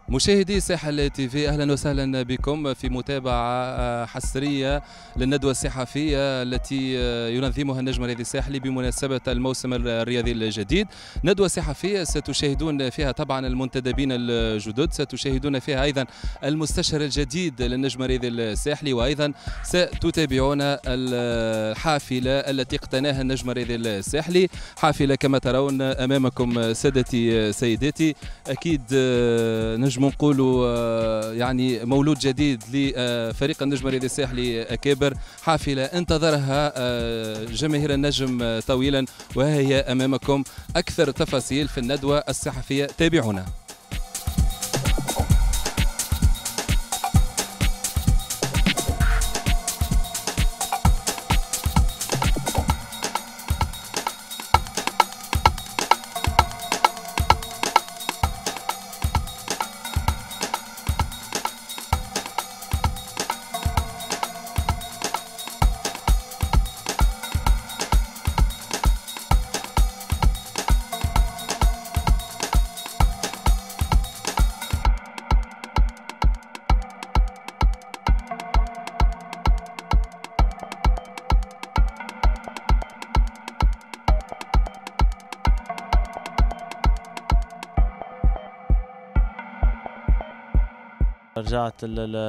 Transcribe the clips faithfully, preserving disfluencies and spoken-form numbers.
مشاهدي ساحل تي في، اهلا وسهلا بكم في متابعه حصريه للندوه الصحفيه التي ينظمها النجم الرياضي الساحلي بمناسبه الموسم الرياضي الجديد. ندوه صحفيه ستشاهدون فيها طبعا المنتدبين الجدد، ستشاهدون فيها ايضا المستشار الجديد للنجم الرياضي الساحلي، وايضا ستتابعون الحافله التي اقتناها النجم الرياضي الساحلي. حافله كما ترون امامكم سادتي سيداتي، اكيد نجم نقولوا يعني مولود جديد لفريق النجم الرياضي الساحلي أكابر. حافلة انتظرها جماهير النجم طويلا، وها هي أمامكم أكثر تفاصيل في الندوة الصحفية. تابعونا. رجعت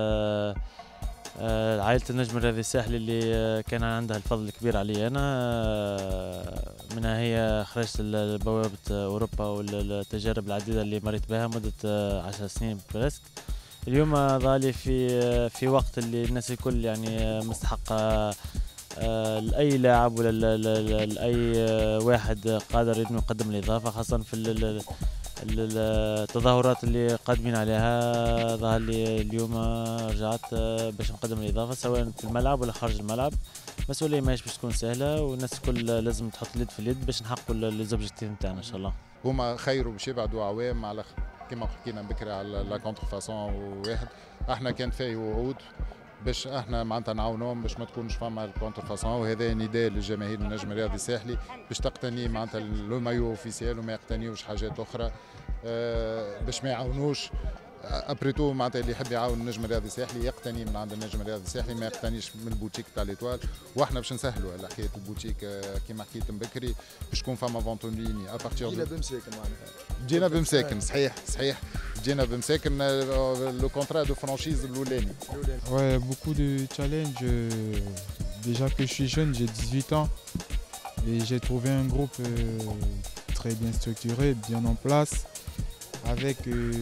عائلة النجم الرياضي الساحلي اللي كان عندها الفضل الكبير علي أنا، منها هي خرجت لبوابة أوروبا والتجارب العديدة اللي مريت بها مدة عشر سنين بريسك. اليوم ظالي في في وقت اللي الناس الكل يعني مستحقة لأي لاعب ولا لأي واحد قادر إنه يقدم الإضافة، خاصة في التظاهرات اللي قادمين عليها. ظهر لي اليوم رجعت باش نقدم الإضافة سواء في الملعب ولا خارج الملعب. مسؤولية ماهيش باش تكون سهلة، والناس الكل لازم تحط اليد في اليد باش نحققوا ليزوبجيكتيف نتاعنا إن شاء الله. هما خيروا باش يبعدوا عوام على كما حكينا بكري على لا كونتر فاسون واحد. احنا كان فيه وعود باش احنا معناتها نعاونوهم باش ما تكونش فما الكونتر فاسون، وهذا نداء للجماهير النجم الرياضي الساحلي باش تقتني معناتها لو مايو اوفيسيال وما يقتنيوش حاجات اخرى، أه باش ما يعاونوش ابريتو. معناتها اللي يحب يعاون النجم الرياضي الساحلي يقتني من عند النجم الرياضي الساحلي، ما يقتنيش من البوتيك تاع ليتوال. واحنا باش نسهلوا على حكايه البوتيك كما حكيت بكري، باش تكون فما فونتون ليني ابارتيغ جينا بمساكن. معناتها جينا بمساكن، صحيح صحيح جينا بمساكن. لو كونترا دو فرانشيز الاولاني. Ouais, beaucoup de challenges. Déjà que je suis jeune, j'ai dix-huit ans et j'ai trouvé un groupe très bien structuré, bien en place, avec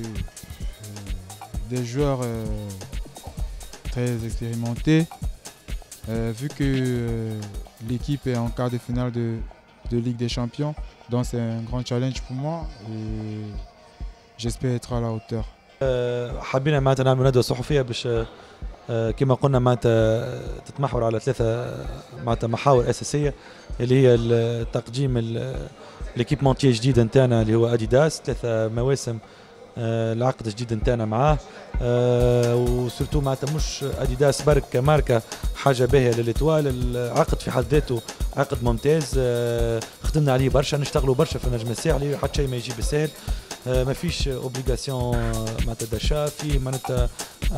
des joueurs très expérimentés. Vu que l'équipe est en quart de finale de, de Ligue des Champions, donc c'est un grand challenge pour moi et j'espère être à la hauteur. حبينا معناتها نعملوا ندوة صحفية باش كما قلنا معناتها تتمحور على ثلاثة معناتها محاور أساسية، اللي هي التقديم الإيكيبمونتي جديد نتاعنا اللي هو أديداس، ثلاثة مواسم العقد جديد نتاعنا معاه، وسورتو معناتها مش أديداس برك كماركة حاجة باهية للإتوال. العقد في حد ذاته عقد ممتاز، خدمنا عليه برشا، نشتغلوا برشا في النجم الساحلي، حتى شيء ما يجي بالسهل. ما فيش اوبليغاسيون معناتها داشا في معناتها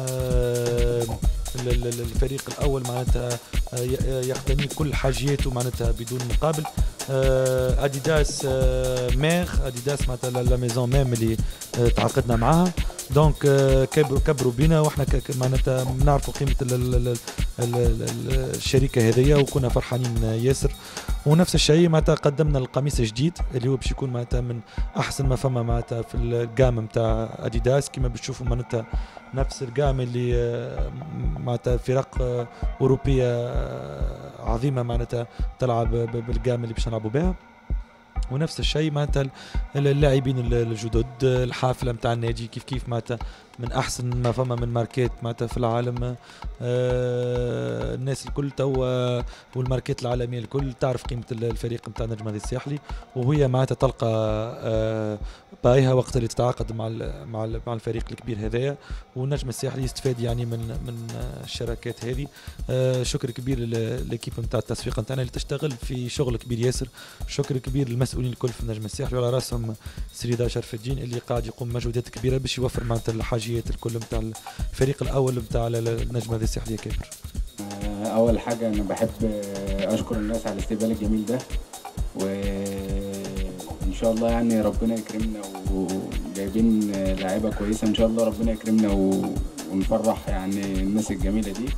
الفريق الاول معناتها يقتني كل حاجياته معناتها بدون مقابل. اديداس مير اديداس معناتها لا ميزون ميم اللي تعاقدنا معاها، دونك كبروا كبروا بينا، واحنا معناتها بنعرفوا قيمه الشركه هذيا وكنا فرحانين ياسر. ونفس الشيء معناتها قدمنا القميص الجديد اللي هو باش يكون معناتها من احسن ما فما معناتها في الجام نتاع اديداس، كما بتشوفوا معناتها نفس الجام اللي معناتها فرق اوروبيه عظيمه معناتها تلعب بالجام اللي باش نلعبوا بها. ونفس الشيء معناتها اللاعبين الجدد، الحافله نتاع النادي كيف كيف معناتها من احسن ما فما من ماركات معناتها في العالم. آه الناس الكل توا والماركات العالميه الكل تعرف قيمه الفريق نتاع النجم الرياضي الساحلي، وهي معناتها تلقى آه بايها وقت اللي تتعاقد مع ال مع ال مع الفريق الكبير هذايا، والنجم الساحلي يستفاد يعني من من الشراكات هذه. آه شكر كبير للكيب نتاع التسويق نتاعنا اللي تشتغل في شغل كبير ياسر. شكر كبير للمسؤولين الكل في النجم الساحلي وعلى راسهم سيدي شرف الدين اللي قاعد يقوم مجهودات كبيره باش يوفر معناتها الحاجيات الكل نتاع الفريق الاول نتاع النجم هذا الساحلي كبير. اول حاجه انا بحب اشكر الناس على الاستقبال الجميل ده، وان شاء الله يعني ربنا يكرمنا وجايبين لاعيبه كويسه ان شاء الله، ربنا يكرمنا ونفرح يعني الناس الجميله دي،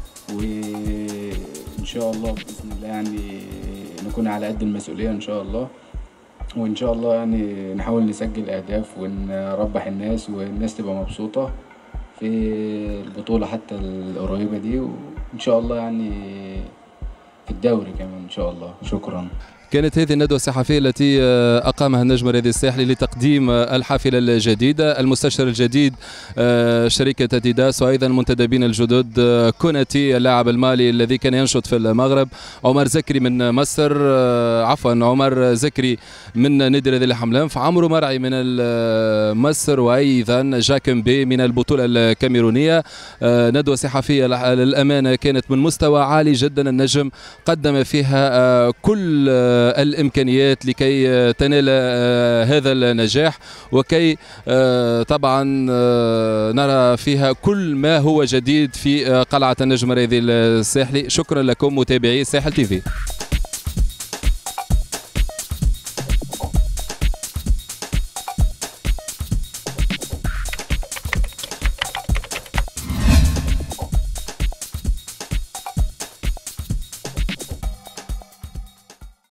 وان شاء الله باذن الله يعني نكون على قد المسؤوليه ان شاء الله، وان شاء الله يعني نحاول نسجل اهداف ونربح الناس والناس تبقى مبسوطه في البطوله حتى القريبه دي، وان شاء الله يعني في الدوري كمان ان شاء الله. شكرا. كانت هذه الندوة الصحفية التي أقامها النجم الرياضي الساحلي لتقديم الحافلة الجديدة، المستشار الجديد شركة أديداس، وأيضا المنتدبين الجدد كوناتي اللاعب المالي الذي كان ينشط في المغرب، عمر زكري من مصر، عفوا عمر زكري من نادي الرياضي الحملان، عمرو مرعي من مصر، وأيضا جاكم بي من البطولة الكاميرونية. ندوة صحفية للأمانة كانت من مستوى عالي جدا، النجم قدم فيها كل الإمكانيات لكي تنال هذا النجاح، وكي طبعا نرى فيها كل ما هو جديد في قلعة النجم الرياضي الساحلي. شكرا لكم متابعي ساحل تيفي.